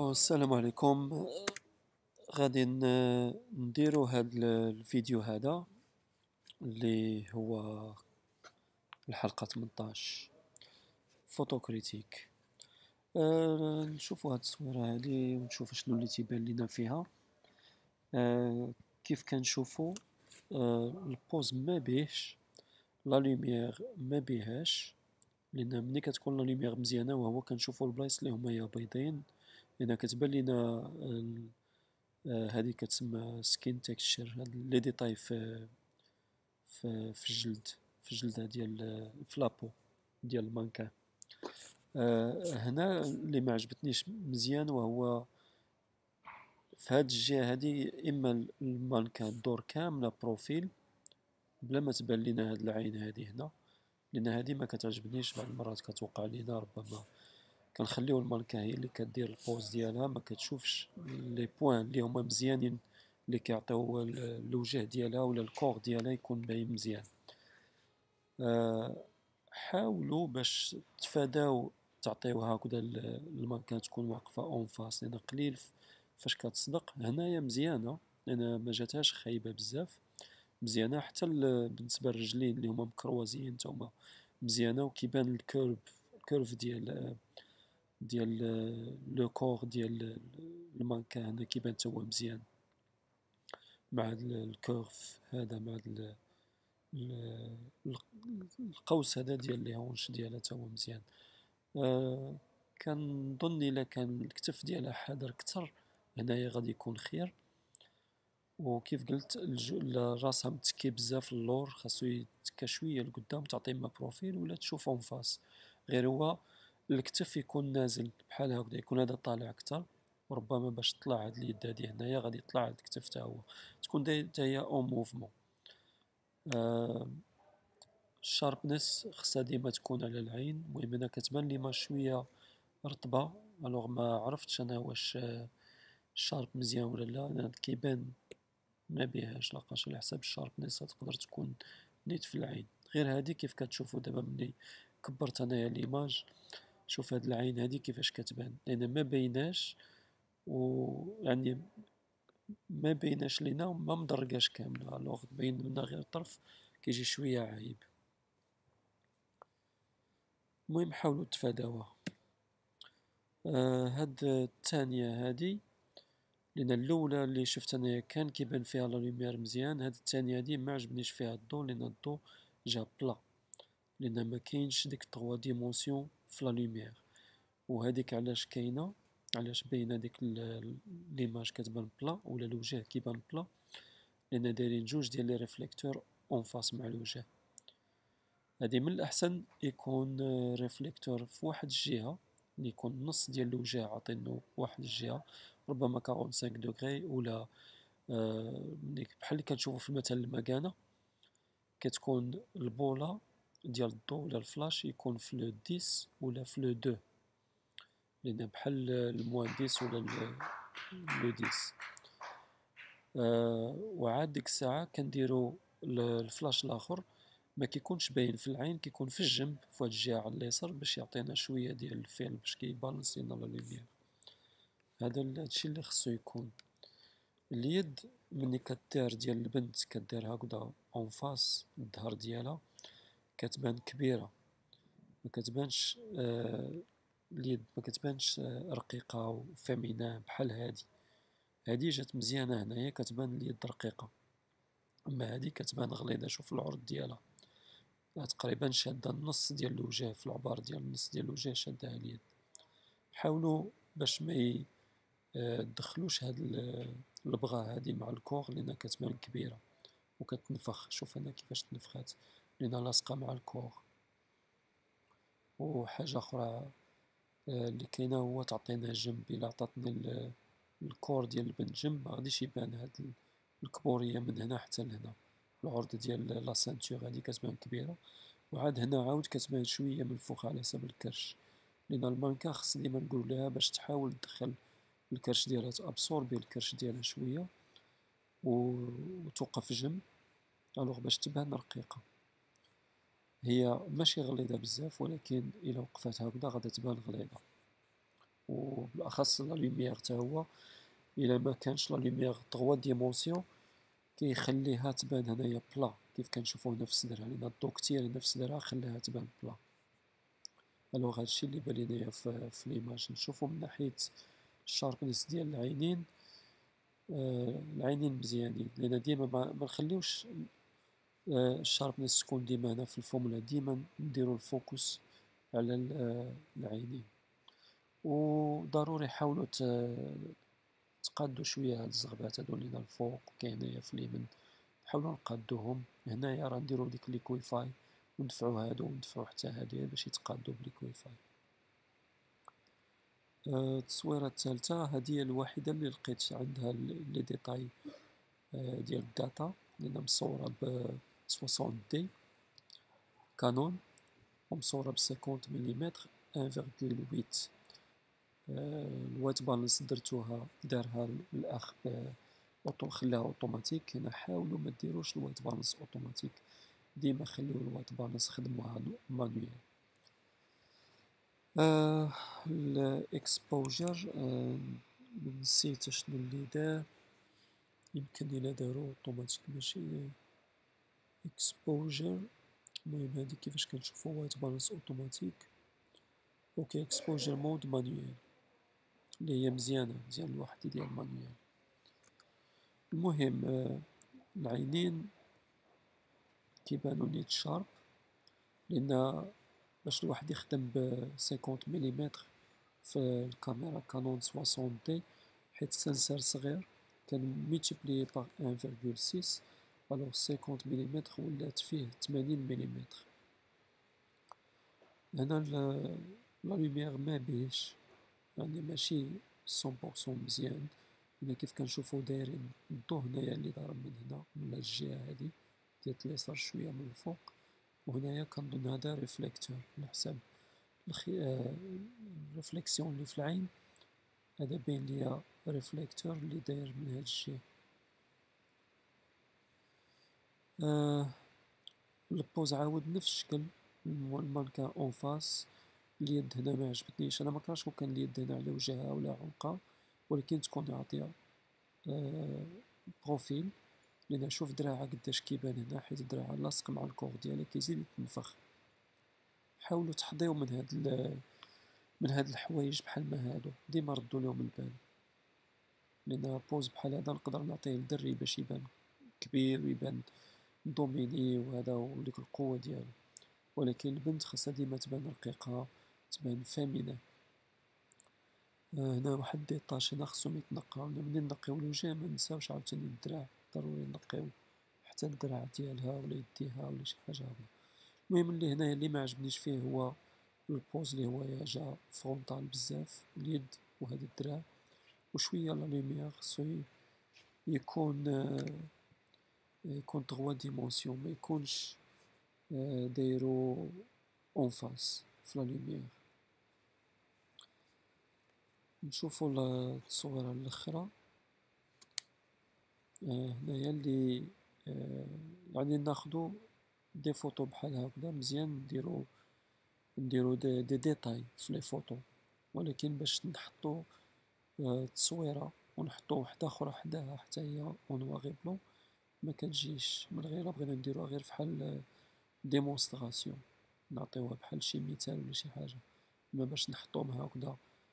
السلام عليكم. غادي نديرو هاد الفيديو هذا اللي هو الحلقة 18 فوتو كريتيك. نشوفو هاد التصويرة هادي ونشوفو شنو اللي تيبان لينا فيها. كيف كنشوفو البوز ما بيهش، لا لوميير ما بيهاش، لان ملي كتكون لا لوميير مزيانة وهو كنشوفو البلايص اللي هما يا بيضين، لان كتبان لينا هذه كتسمى سكين تكستشر، هاد لي ديتاي في الجلد، في الجلد ديال فلابو ديال المانكان. هنا اللي ما عجبتنيش مزيان وهو في هاد الجهه هادي، اما المانكان الدور كامله بروفيل بلا ما تبان لينا هاد العين هادي هنا، لان هادي ما كتعجبنيش. بعض المرات كتوقع لينا ربما كنخليو المانكا هي اللي كدير البوز ديالها، ما كتشوفش لي بوين اللي هما مزيانين اللي كيعطيو الوجه ديالها ولا الكور ديالها يكون باين مزيان. حاولوا باش تفاداو تعطيو هكذا المانكا تكون واقفه اون فاس، لان قليل فاش كتصدق. هنايا مزيانه لان ما جاتهاش خايبه بزاف، مزيانه حتى بالنسبه للرجلين اللي هما مكروزيين نتوما مزيانه، وكيبان الكيرف ديال لو كور ديال المانكا هنا كيبان تا هو مزيان مع هاد الكيرف هذا، مع هاد القوس هذا ديال لي هونش ديالها تا هو مزيان. كنظن الا كان الكتف ديالها حاضر كتر هنايا غادي يكون خير. وكيف قلت راسها متكي بزاف اللور، خاصو يتكا شويه لقدام تعطي ما بروفيل ولا تشوف اون فاس. غير هو الكتف يكون نازل بحال هكذا، يكون هذا طالع اكثر، وربما باش تطلع هاد اليد هادي هنايا غادي يطلع هاد الكتف تا هو، تكون حتى هي اون موفمون. الشاربنس خصها ديما تكون على العين. المهم انا كتبان لي ما شويه رطبه، الوغ ما عرفتش انا واش الشارب مزيان ولا لا. انا كيبان ما بيهاش، لاقاش على حساب الشاربنس تقدر تكون نيت في العين. غير هادي كيف كتشوفوا دابا ملي كبرت انايا ليماج، شوف هاد العين هادي كيفاش كتبان، لان ما بيناش، ويعني ما بيناش لينا وما مدرقاش كامله، الوغ بين لنا غير الطرف كيجي شويه عايب. المهم حاولوا تفاداوها. هاد الثانيه هادي، لان الاولى اللي شفت انايا كان كيبان فيها لا لوميير مزيان، هاد الثانيه هادي ما عجبنيش فيها الضو، لان الضو جا بلا، لان ما كاينش ديك 3 ديمونسيون في لا لوميير. وهذيك علاش كاينه، علاش باينه ديك ليماج كتبان بلا ولا الوجه كيبان بلا، لان دايرين جوج ديال لي ريفليكتور اون فاس مع الوجه. هادي من الاحسن يكون ريفليكتور في واحد الجهه، اللي يكون النص ديال الوجه عاطينو واحد الجهه، ربما 45 دوغري، ولا بحال اللي كنشوفو في المثل المكانه، كتكون البوله ديال الضوء ولا الفلاش يكون في لو 10 ولا في لو 2، لان بحال الموان 10 ولا لو 10. وعاد ديك الساعه كنديرو الفلاش الاخر ما كيكونش باين في العين، كيكون في الجنب في واحد الجهه على اليسار، باش يعطينا شويه ديال الفيلم، باش كيبالانسي لنا لا لوميير. هذا الشيء اللي خصو يكون. اليد ملي كدير ديال البنت كدير هكذا اون فاس، الظهر ديالها كتبان كبيره، ما كتبانش اليد ما كتبانش رقيقه وفيمينا بحال هادي جات مزيانه هنايا، كتبان اليد رقيقه، اما هادي كتبان غليظه. شوف العرض ديالها تقريبا شاده النص ديال الوجه، في العبار ديال النص ديال الوجه شادها اليد. حاولوا باش ما تدخلوش هاد البغا هادي مع الكور، لان كتبان كبيره وكتنفخ. شوف انا كيفاش تنفخات، لان لاصقه مع الكور. وحاجه اخرى اللي كاينه هو تعطينا جنب. الا عطاتني الكور ديال البنت جنب ما غاديش يبان هاد الكبوريه من هنا حتى لهنا. العرض ديال لا سانتور هادي كتبان كبيره، وعاد هنا عاود كتبان شويه منفوخه على حساب الكرش، لان المانكا خص ديما نقول لها باش تحاول تدخل الكرش ديالها، تابسوربي الكرش ديالها شويه وتوقف جنب، الوغ باش تبان رقيقه. هي ماشي غليظه بزاف، ولكن الا وقفات هكذا غادي تبان غليظه. وبالاخص لا لوميير حتى هو الا ما كانش لا لوميير 3 ديمونسيون كيخليها تبان هنايا بلا كيف كنشوفو هنا في الصدر، لان الضو كتير هنا في صدرها خلاها تبان بلا. الوغ هادشي اللي بان لينايا في ليماج. نشوفو من ناحية الشاربنس ديال العينين، العينين مزيانين، لان ديما ما نخليوش الشاربنس تكون ديما هنا في الفورمولا، ديما نديرو الفوكس على العينين. وضروري حاولوا تقادو شويه هاد الزغبات هادو اللي الفوق وكاين في اليمين، نحاولوا نقادوهم. هنايا راه نديرو ديك ليكويفاي وندفعو هادو وندفعو حتى هادي باش يتقادو بليكويفاي. التصويره الثالثه هذه هي الوحيده اللي لقيت عندها لي ديتاي ديال الداتا، لأنها مصوره ب 60 دي كانون ومصوره ب 50 ملم 1.8. الوايت بالانس دارها الاخ خلاها اوتوماتيك. هنا حاولوا ما ديروش الوايت بالانس اوتوماتيك، ديما خليو الوايت بالانس خدموها مانويل. الاكسبوجر نسيت شنو اللي دار، يمكن الا دارو اوتوماتيك ماشي اكسبوجر. المهم هادي كيفاش كنشوفو وايت بالانس اوتوماتيك. اوكي اكسبوجر مود مانويل اللي هي مزيانه الواحد يدير مانويل. المهم العينين كيبانو نيت شارب، لان باش الواحد يخدم ب 50 ملم في الكاميرا كانون 60 دي حيت السنسر صغير كان ميتيبلي باغ 1.6، الوغ 50 ملم ولات فيه 80 ملم. هنا لا لوميير ما بيش يعني ماشي 100% مزيان، هنا كيف كنشوفو دايرين الضو هنايا اللي ضارب من هنا من الجهة هادي ديال اليسار شوية من الفوق، وهنايا كنظن هذا ريفليكتور على حساب الريفليكسيون اللي في العين، هذا باين ليا ريفليكتور اللي داير من هاد الجهة. البوز عاود نفس الشكل، المانكا اون فاس. اليد هنا ما عجبتنيش، انا ما كرهتش كون كان اليد هنا على وجهها ولا عنقها، ولكن تكون عاطيه بروفيل، لان شوف دراعها قداش كيبان هنا حيت دراعها لاصق مع الكور ديالها كيزيد يتنفخ. حاولوا تحضيو من هاد الحوايج بحال ما هادو، ديما ردوا لهم البال، لان بوز بحال هذا نقدر نعطيه للدري باش يبان كبير ويبان دوميني وهذا وديك القوه ديالو، ولكن البنت خاصها ديما تبان رقيقه تبان فامنه. هنا واحد ديطاش هنا خصهم يتنقاو، ملي نقيو الوجه ما نساوش عاوتاني الدراع، ضروري نقيو حتى الدراع ديالها ولا يديها ولا شي حاجه هكذا. المهم اللي هنايا اللي ما عجبنيش فيه هو البوز اللي هو جا فرونطال بزاف، اليد وهذا الدراع، وشويه لا لوميير خصو يكون 3 ديمونسيون، ما يكونش دايرو اون فاس في لا لوميير. نشوفو التصويره الاخرى. هنايا اللي يعني ناخدو دي فوتو بحال هكذا مزيان، نديرو دي ديتاي في لي فوتو، ولكن باش نحطو تصويره ونحطو وحده اخرى حداها حتى هي اون نوار بلون ما كتجيش من غير بغينا نديروها غير فحال ديمونستراسيون، نعطيوها بحال شي مثال ولا شي حاجه، ما باش نحطوهم هكذا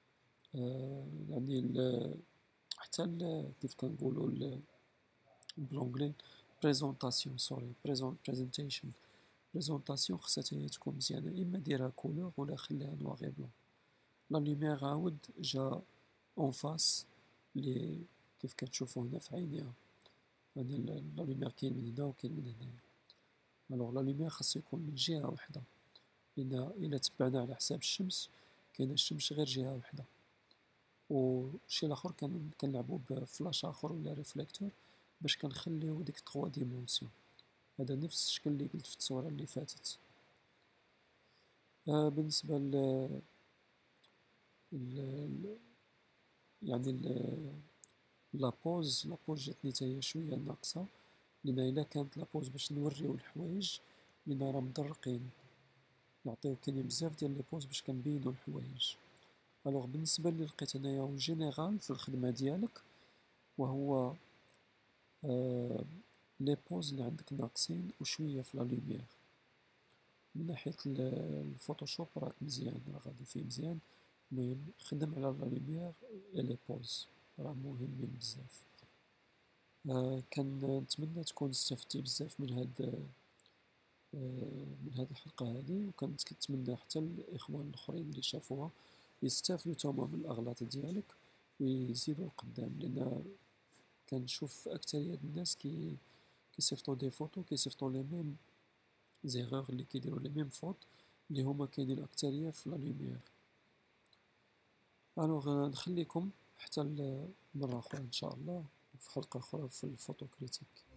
يعني حتى كيف كنقولوا بالانجلي بريزونطاسيون، سوري بريزونطيشن، بريزونطاسيون خاصها هي تكون مزيانه، اما ديرها كولور ولا خليها نوار بلون. لا لوميير عاود جا اون فاس لي كيف كتشوفوا هنا في عينيها، يعني لا لوميير كاين من هنا وكاين من هنايا. الوغ لا لوميير خاصو يكون من جهه وحده، لان الا تبعنا على حساب الشمس كاينه الشمس غير جهه وحده، وشي الاخر كنلعبوا بفلاش اخر ولا ريفليكتور باش كنخليو ديك 3 ديمونسيون. هذا نفس الشكل اللي قلت في التصويره اللي فاتت. بالنسبه ل... يعني لابوز جاتني حتى هي شويه ناقصه، لان الا كانت لابوز باش نوريو الحوايج لان راه مدرقين، نعطيو كاينين بزاف ديال لي بوز باش كنبينو الحوايج. الوغ بالنسبة لي لقيت انايا اون جينيرال في الخدمة ديالك، وهو لي بوز اللي عندك ناقصين وشوية في لا لوميير. من ناحية الفوتوشوب راك مزيان، راه غادي فيه مزيان. المهم خدم على لا لوميير اي لي بوز، راه مهمين بزاف. كنتمنى تكون استفدتي بزاف من هاد الحلقة هادي، وكنتمنى حتى الإخوان الآخرين اللي شافوها يستافدوا تما من الأغلاط ديالك ويزيدوا القدام، لأن كنشوف أكترية الناس كيصيفطو دي فوتو، كيصيفطو لي ميم زيغوغ، اللي كيديرو لي ميم فوت اللي هما كاينين أكترية في لا لوميير. الوغ نخليكم حتى مرة أخرى إن شاء الله في حلقة أخرى في الفوتو كريتيك.